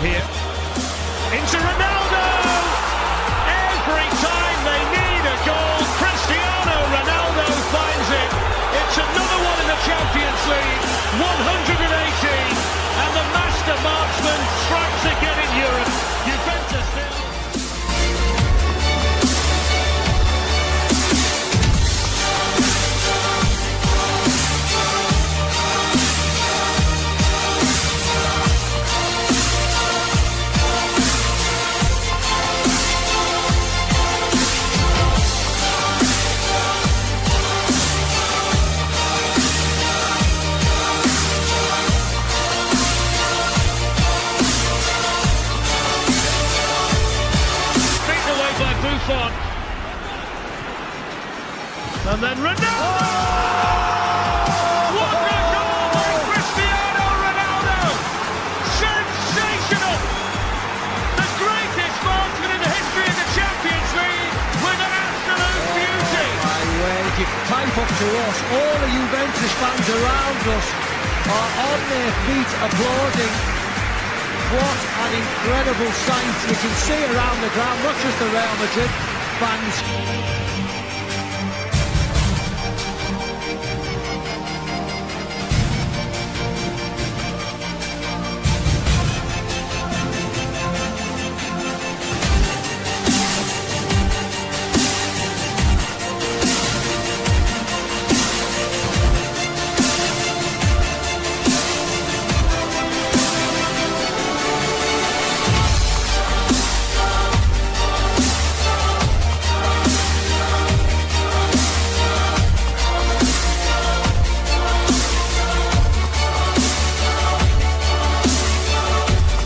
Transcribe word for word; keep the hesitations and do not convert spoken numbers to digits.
here. Into Ronaldo! Every time they need a goal, Cristiano Ronaldo finds it. It's another one in the Champions League, one hundred eighteen, and the master marksman strikes again in Europe. Juventus still. Buffon. And then Ronaldo! Oh! What a goal by Cristiano Ronaldo! Sensational! The greatest marksman in the history of the Champions League with an absolute oh, beauty! My word, you type up to us, all the Juventus fans around us are on their feet applauding. What an incredible sight. You can see around the ground, not just the Real Madrid fans.